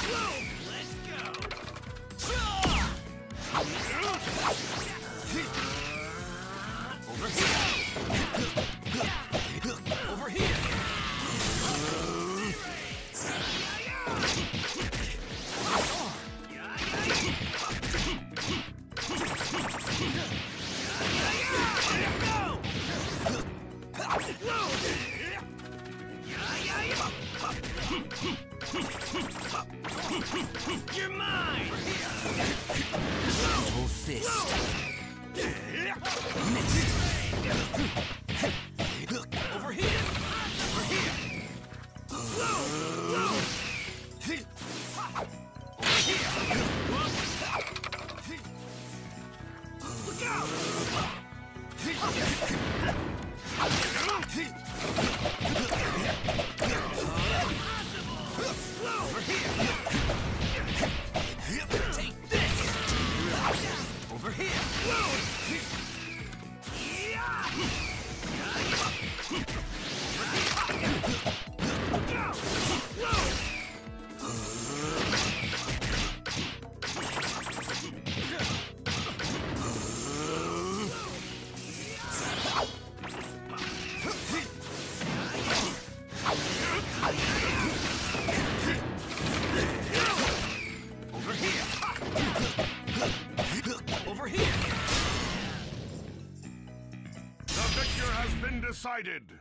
Let's go. Over here. Over here. You're mine! Full fist. Missed. Over here! Over here! Over here! Look out! Over here! Take this! Over here! Over here! The victor has been decided.